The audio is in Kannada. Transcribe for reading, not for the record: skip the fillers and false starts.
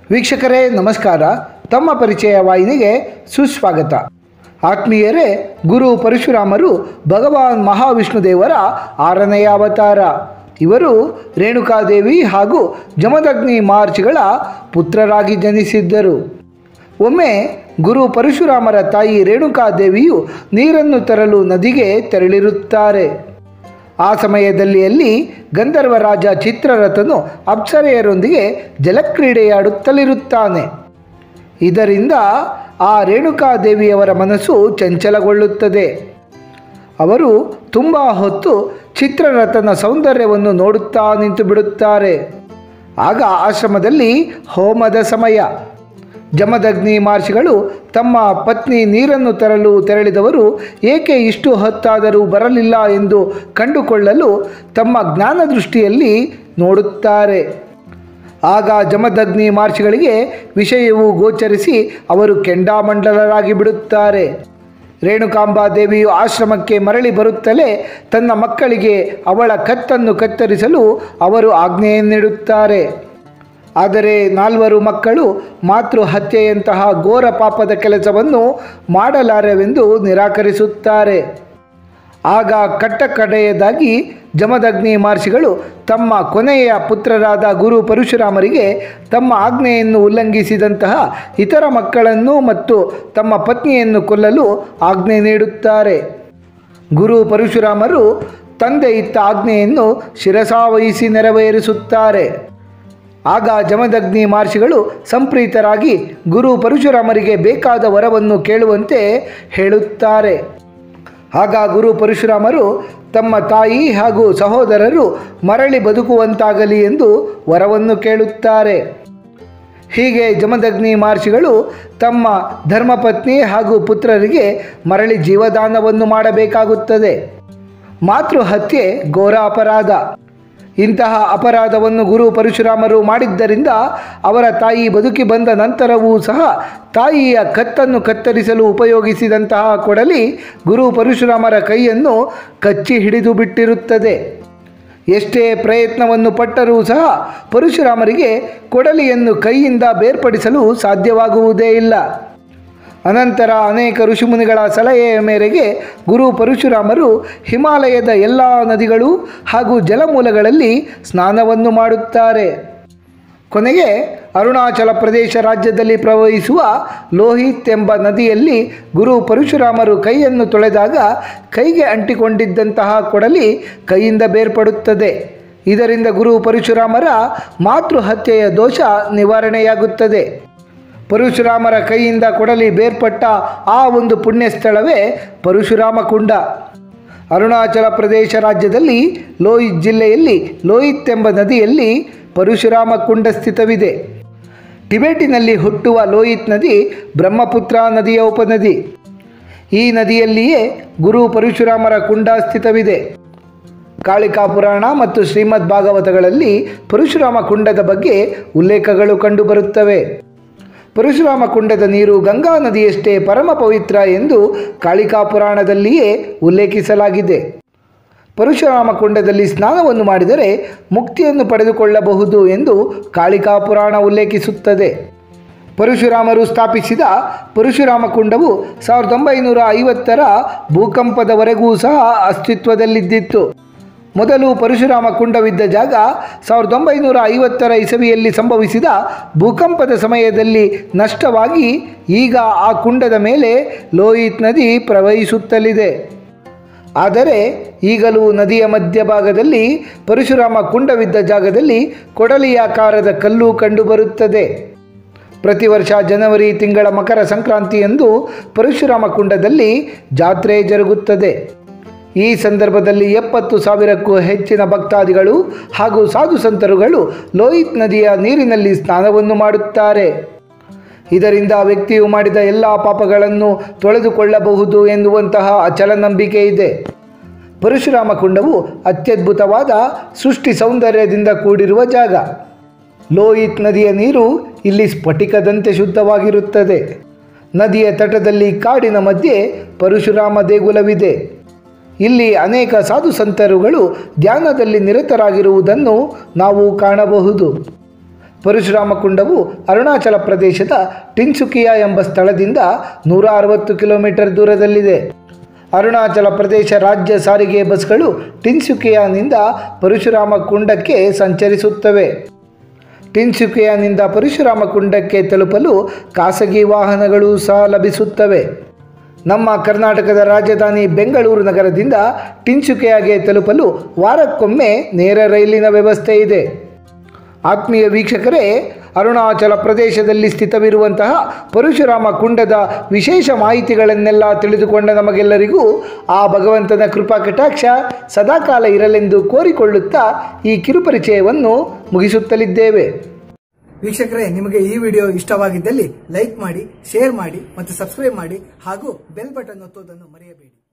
ವೀಕ್ಷಕರೇ ನಮಸ್ಕಾರ. ತಮ್ಮ ಪರಿಚಯ ವಾಹಿನಿಗೆ ಸುಸ್ವಾಗತ. ಆತ್ಮೀಯರೇ, ಗುರು ಪರಶುರಾಮರು ಭಗವಾನ್ ಮಹಾವಿಷ್ಣು ದೇವರ 6ನೆಯ ಅವತಾರ. ಇವರು ರೇಣುಕಾದೇವಿ ಹಾಗೂ ಜಮದಗ್ನಿ ಮಹರ್ಷಿಗಳ ಪುತ್ರರಾಗಿ ಜನಿಸಿದ್ದರು. ಒಮ್ಮೆ ಗುರು ಪರಶುರಾಮರ ತಾಯಿ ರೇಣುಕಾದೇವಿಯು ನೀರನ್ನು ತರಲು ನದಿಗೆ ತೆರಳಿರುತ್ತಾರೆ. ಆ ಸಮಯದಲ್ಲಿ ಅಲ್ಲಿ ಗಂಧರ್ವರಾಜ ಚಿತ್ರರಥನು ಅಪ್ಸರೆಯರೊಂದಿಗೆ ಜಲಕ್ರೀಡೆಯಾಡುತ್ತಲಿರುತ್ತಾನೆ. ಇದರಿಂದ ಆ ರೇಣುಕಾದೇವಿಯವರ ಮನಸ್ಸು ಚಂಚಲಗೊಳ್ಳುತ್ತದೆ. ಅವರು ತುಂಬ ಹೊತ್ತು ಚಿತ್ರರಥನ ಸೌಂದರ್ಯವನ್ನು ನೋಡುತ್ತಾ ನಿಂತು ಬಿಡುತ್ತಾರೆ. ಆಗ ಆಶ್ರಮದಲ್ಲಿ ಹೋಮದ ಸಮಯ. ಜಮದಗ್ನಿ ಮಹರ್ಷಿಗಳು ತಮ್ಮ ಪತ್ನಿ ನೀರನ್ನು ತರಲು ತೆರಳಿದವರು ಏಕೆ ಇಷ್ಟು ಹೊತ್ತಾದರೂ ಬರಲಿಲ್ಲ ಎಂದು ಕಂಡುಕೊಳ್ಳಲು ತಮ್ಮ ಜ್ಞಾನದೃಷ್ಟಿಯಲ್ಲಿ ನೋಡುತ್ತಾರೆ. ಆಗ ಜಮದಗ್ನಿ ಮಹರ್ಷಿಗಳಿಗೆ ವಿಷಯವು ಗೋಚರಿಸಿ ಅವರು ಕೆಂಡಾಮಂಡಲರಾಗಿ ಬಿಡುತ್ತಾರೆ. ರೇಣುಕಾಂಬಾದೇವಿಯು ಆಶ್ರಮಕ್ಕೆ ಮರಳಿ ಬರುತ್ತಲೇ ತನ್ನ ಮಕ್ಕಳಿಗೆ ಅವಳ ಕತ್ತನ್ನು ಕತ್ತರಿಸಲು ಅವರು ಆಜ್ಞೆಯನ್ನಿಡುತ್ತಾರೆ. ಆದರೆ 4 ಮಕ್ಕಳು ಮಾತೃಹತ್ಯೆಯಂತಹ ಘೋರ ಪಾಪದ ಕೆಲಸವನ್ನು ಮಾಡಲಾರೆವೆಂದು ನಿರಾಕರಿಸುತ್ತಾರೆ. ಆಗ ಕಟ್ಟಕಡೆಯದಾಗಿ ಜಮದಗ್ನಿ ಮಹರ್ಷಿಗಳು ತಮ್ಮ ಕೊನೆಯ ಪುತ್ರರಾದ ಗುರು ಪರಶುರಾಮರಿಗೆ ತಮ್ಮ ಆಜ್ಞೆಯನ್ನು ಉಲ್ಲಂಘಿಸಿದಂತಹ ಇತರ ಮಕ್ಕಳನ್ನು ಮತ್ತು ತಮ್ಮ ಪತ್ನಿಯನ್ನು ಕೊಲ್ಲಲು ಆಜ್ಞೆ ನೀಡುತ್ತಾರೆ. ಗುರು ಪರಶುರಾಮರು ತಂದೆ ಇತ್ತ ಆಜ್ಞೆಯನ್ನು ಶಿರಸಾವಹಿಸಿ ನೆರವೇರಿಸುತ್ತಾರೆ. ಆಗ ಜಮದಗ್ನಿ ಮಹರ್ಷಿಗಳು ಸಂಪ್ರೀತರಾಗಿ ಗುರು ಪರಶುರಾಮರಿಗೆ ಬೇಕಾದ ವರವನ್ನು ಕೇಳುವಂತೆ ಹೇಳುತ್ತಾರೆ. ಆಗ ಗುರು ಪರಶುರಾಮರು ತಮ್ಮ ತಾಯಿ ಹಾಗೂ ಸಹೋದರರು ಮರಳಿ ಬದುಕುವಂತಾಗಲಿ ಎಂದು ವರವನ್ನು ಕೇಳುತ್ತಾರೆ. ಹೀಗೆ ಜಮದಗ್ನಿ ಮಹರ್ಷಿಗಳು ತಮ್ಮ ಧರ್ಮಪತ್ನಿ ಹಾಗೂ ಪುತ್ರರಿಗೆ ಮರಳಿ ಜೀವದಾನವನ್ನು ಮಾಡಬೇಕಾಗುತ್ತದೆ. ಮಾತೃಹತ್ಯೆ ಘೋರ ಅಪರಾಧ. ಇಂತಹ ಅಪರಾಧವನ್ನು ಗುರು ಪರಶುರಾಮರು ಮಾಡಿದ್ದರಿಂದ ಅವರ ತಾಯಿ ಬದುಕಿ ಬಂದ ನಂತರವೂ ಸಹ ತಾಯಿಯ ಕತ್ತನ್ನು ಕತ್ತರಿಸಲು ಉಪಯೋಗಿಸಿದಂತಹ ಕೊಡಲಿ ಗುರು ಪರಶುರಾಮರ ಕೈಯನ್ನು ಕಚ್ಚಿ ಹಿಡಿದು ಬಿಟ್ಟಿರುತ್ತದೆ. ಎಷ್ಟೇ ಪ್ರಯತ್ನವನ್ನು ಪಟ್ಟರೂ ಸಹ ಪರಶುರಾಮರಿಗೆ ಕೊಡಲಿಯನ್ನು ಕೈಯಿಂದ ಬೇರ್ಪಡಿಸಲು ಸಾಧ್ಯವಾಗುವುದೇ ಇಲ್ಲ. ಅನಂತರ ಅನೇಕ ಋಷಿಮುನಿಗಳ ಸಲಹೆಯ ಮೇರೆಗೆ ಗುರು ಪರಶುರಾಮರು ಹಿಮಾಲಯದ ಎಲ್ಲ ನದಿಗಳು ಹಾಗೂ ಜಲಮೂಲಗಳಲ್ಲಿ ಸ್ನಾನವನ್ನು ಮಾಡುತ್ತಾರೆ. ಕೊನೆಗೆ ಅರುಣಾಚಲ ಪ್ರದೇಶ ರಾಜ್ಯದಲ್ಲಿ ಪ್ರವಹಿಸುವ ಲೋಹಿತ್ ಎಂಬ ನದಿಯಲ್ಲಿ ಗುರು ಪರಶುರಾಮರು ಕೈಯನ್ನು ತೊಳೆದಾಗ ಕೈಗೆ ಅಂಟಿಕೊಂಡಿದ್ದಂತಹ ಕೊಡಲಿ ಕೈಯಿಂದ ಬೇರ್ಪಡುತ್ತದೆ. ಇದರಿಂದ ಗುರು ಪರಶುರಾಮರ ಮಾತೃಹತ್ಯೆಯ ದೋಷ ನಿವಾರಣೆಯಾಗುತ್ತದೆ. ಪರಶುರಾಮರ ಕೈಯಿಂದ ಕೊಡಲಿ ಬೇರ್ಪಟ್ಟ ಆ ಒಂದು ಪುಣ್ಯ ಸ್ಥಳವೇ ಪರಶುರಾಮ ಕುಂಡ. ಅರುಣಾಚಲ ಪ್ರದೇಶ ರಾಜ್ಯದಲ್ಲಿ ಲೋಹಿತ್ ಜಿಲ್ಲೆಯಲ್ಲಿ ಲೋಹಿತ್ ಎಂಬ ನದಿಯಲ್ಲಿ ಪರಶುರಾಮ ಕುಂಡ ಸ್ಥಿತವಿದೆ. ಟಿಬೆಟಿನಲ್ಲಿ ಹುಟ್ಟುವ ಲೋಹಿತ್ ನದಿ ಬ್ರಹ್ಮಪುತ್ರ ನದಿಯ ಉಪನದಿ. ಈ ನದಿಯಲ್ಲಿಯೇ ಗುರು ಪರಶುರಾಮರ ಕುಂಡ ಸ್ಥಿತವಿದೆ. ಕಾಳಿಕಾ ಪುರಾಣ ಮತ್ತು ಶ್ರೀಮದ್ ಭಾಗವತಗಳಲ್ಲಿ ಪರಶುರಾಮ ಕುಂಡದ ಬಗ್ಗೆ ಉಲ್ಲೇಖಗಳು ಕಂಡುಬರುತ್ತವೆ. ಪರಶುರಾಮ ಕುಂಡದ ನೀರು ಗಂಗಾ ನದಿಯಷ್ಟೇ ಪರಮ ಪವಿತ್ರ ಎಂದು ಕಾಳಿಕಾ ಪುರಾಣದಲ್ಲಿಯೇ ಉಲ್ಲೇಖಿಸಲಾಗಿದೆ. ಪರಶುರಾಮ ಕುಂಡದಲ್ಲಿ ಸ್ನಾನವನ್ನು ಮಾಡಿದರೆ ಮುಕ್ತಿಯನ್ನು ಪಡೆದುಕೊಳ್ಳಬಹುದು ಎಂದು ಕಾಳಿಕಾ ಪುರಾಣ ಉಲ್ಲೇಖಿಸುತ್ತದೆ. ಪರಶುರಾಮರು ಸ್ಥಾಪಿಸಿದ ಪರಶುರಾಮ ಕುಂಡವು 1950ರ ಭೂಕಂಪದವರೆಗೂ ಸಹ ಅಸ್ತಿತ್ವದಲ್ಲಿದ್ದಿತ್ತು. ಮೊದಲು ಪರಶುರಾಮ ಕುಂಡವಿದ್ದ ಜಾಗ 1950ರ ಇಸವಿಯಲ್ಲಿ ಸಂಭವಿಸಿದ ಭೂಕಂಪದ ಸಮಯದಲ್ಲಿ ನಷ್ಟವಾಗಿ ಈಗ ಆ ಕುಂಡದ ಮೇಲೆ ಲೋಹಿತ್ ನದಿ ಪ್ರವಹಿಸುತ್ತಲಿದೆ. ಆದರೆ ಈಗಲೂ ನದಿಯ ಮಧ್ಯಭಾಗದಲ್ಲಿ ಪರಶುರಾಮ ಕುಂಡವಿದ್ದ ಜಾಗದಲ್ಲಿ ಕೊಡಲಿಯಾಕಾರದ ಕಲ್ಲು ಕಂಡುಬರುತ್ತದೆ. ಪ್ರತಿ ವರ್ಷ ಜನವರಿ ತಿಂಗಳ ಮಕರ ಸಂಕ್ರಾಂತಿಯಂದು ಪರಶುರಾಮ ಕುಂಡದಲ್ಲಿ ಜಾತ್ರೆ ಜರುಗುತ್ತದೆ. ಈ ಸಂದರ್ಭದಲ್ಲಿ 70,000ಕ್ಕೂ ಹೆಚ್ಚಿನ ಭಕ್ತಾದಿಗಳು ಹಾಗೂ ಸಾಧು ಸಂತರುಗಳು ಲೋಹಿತ್ ನದಿಯ ನೀರಿನಲ್ಲಿ ಸ್ನಾನವನ್ನು ಮಾಡುತ್ತಾರೆ. ಇದರಿಂದ ವ್ಯಕ್ತಿಯು ಮಾಡಿದ ಎಲ್ಲ ಪಾಪಗಳನ್ನು ತೊಳೆದುಕೊಳ್ಳಬಹುದು ಎನ್ನುವಂತಹ ಅಚಲ ನಂಬಿಕೆ ಇದೆ. ಪರಶುರಾಮ ಕುಂಡವು ಅತ್ಯದ್ಭುತವಾದ ಸೃಷ್ಟಿ ಸೌಂದರ್ಯದಿಂದ ಕೂಡಿರುವ ಜಾಗ. ಲೋಹಿತ್ ನದಿಯ ನೀರು ಇಲ್ಲಿ ಸ್ಫಟಿಕದಂತೆ ಶುದ್ಧವಾಗಿರುತ್ತದೆ. ನದಿಯ ತಟದಲ್ಲಿ ಕಾಡಿನ ಮಧ್ಯೆ ಪರಶುರಾಮ ದೇಗುಲವಿದೆ. ಇಲ್ಲಿ ಅನೇಕ ಸಾಧು ಸಂತರುಗಳು ಧ್ಯಾನದಲ್ಲಿ ನಿರತರಾಗಿರುವುದನ್ನು ನಾವು ಕಾಣಬಹುದು. ಪರಶುರಾಮ ಕುಂಡವು ಅರುಣಾಚಲ ಪ್ರದೇಶದ ಟಿನ್ಸುಕಿಯಾ ಎಂಬ ಸ್ಥಳದಿಂದ 160 ಕಿಲೋಮೀಟರ್ ದೂರದಲ್ಲಿದೆ. ಅರುಣಾಚಲ ಪ್ರದೇಶ ರಾಜ್ಯ ಸಾರಿಗೆ ಬಸ್ಗಳು ಟಿನ್ಸುಕಿಯಾನಿಂದ ಪರಶುರಾಮ ಕುಂಡಕ್ಕೆ ಸಂಚರಿಸುತ್ತವೆ. ಟಿನ್ಸುಕಿಯಾನಿಂದ ಪರಶುರಾಮ ಕುಂಡಕ್ಕೆ ತಲುಪಲು ಖಾಸಗಿ ವಾಹನಗಳು ಸಹ ಲಭಿಸುತ್ತವೆ. ನಮ್ಮ ಕರ್ನಾಟಕದ ರಾಜಧಾನಿ ಬೆಂಗಳೂರು ನಗರದಿಂದ ಟಿನ್ಸುಕಿಯಾಗೆ ತಲುಪಲು ವಾರಕ್ಕೊಮ್ಮೆ ನೇರ ರೈಲಿನ ವ್ಯವಸ್ಥೆ ಇದೆ. ಆತ್ಮೀಯ ವೀಕ್ಷಕರೇ, ಅರುಣಾಚಲ ಪ್ರದೇಶದಲ್ಲಿ ಸ್ಥಿತವಿರುವಂತಹ ಪರಶುರಾಮ ಕುಂಡದ ವಿಶೇಷ ಮಾಹಿತಿಗಳನ್ನೆಲ್ಲ ತಿಳಿದುಕೊಂಡ ನಮಗೆಲ್ಲರಿಗೂ ಆ ಭಗವಂತನ ಕೃಪಾ ಕಟಾಕ್ಷ ಸದಾಕಾಲ ಇರಲೆಂದು ಕೋರಿಕೊಳ್ಳುತ್ತಾ ಈ ಕಿರುಪರಿಚಯವನ್ನು ಮುಗಿಸುತ್ತಲಿದ್ದೇವೆ. ವೀಕ್ಷಕರೇ, ನಿಮಗೆ ಈ ವಿಡಿಯೋ ಇಷ್ಟವಾಗಿದ್ದಲ್ಲಿ ಲೈಕ್ ಮಾಡಿ, ಶೇರ್ ಮಾಡಿ ಮತ್ತು ಸಬ್ಸ್ಕ್ರೈಬ್ ಮಾಡಿ ಹಾಗೂ ಬೆಲ್ ಬಟನ್ ಒತ್ತುವುದನ್ನು ಮರೆಯಬೇಡಿ.